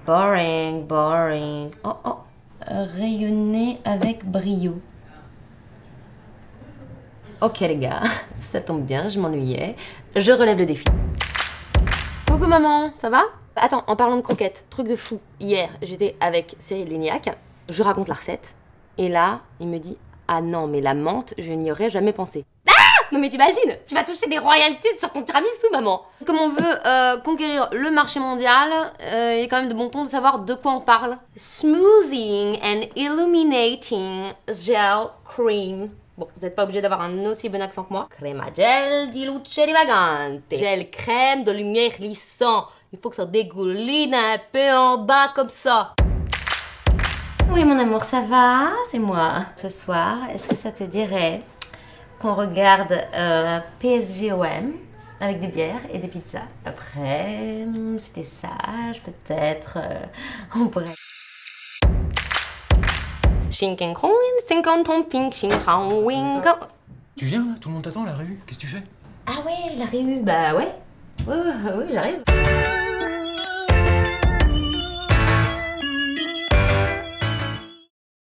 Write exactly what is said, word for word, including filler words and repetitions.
Boring, boring. Oh, oh. Rayonner avec brio. Ok les gars, ça tombe bien, je m'ennuyais. Je relève le défi. Coucou maman, ça va? Attends, en parlant de croquettes, truc de fou. Hier, j'étais avec Cyril Lignac, je lui raconte la recette. Et là, il me dit, ah non, mais la menthe, je n'y aurais jamais pensé. Ah! Non mais t'imagines, tu vas toucher des royalties sur ton tiramisu, maman. Comme on veut euh, conquérir le marché mondial, euh, il est quand même de bon ton de savoir de quoi on parle. Smoothing and illuminating gel cream. Bon, vous n'êtes pas obligé d'avoir un aussi bon accent que moi. Crema gel di luce divagante. Gel crème de lumière lissant. Il faut que ça dégouline un peu en bas comme ça. Oui mon amour, ça va? C'est moi. Ce soir, est-ce que ça te dirait qu'on regarde euh, P S G O M avec des bières et des pizzas? Après, si t'es sage, peut-être euh, on pourrait... Tu viens là? Tout le monde t'attend à la réu? Qu'est-ce que tu fais? Ah ouais, la réu, bah ouais. Ouais, ouais, ouais, j'arrive.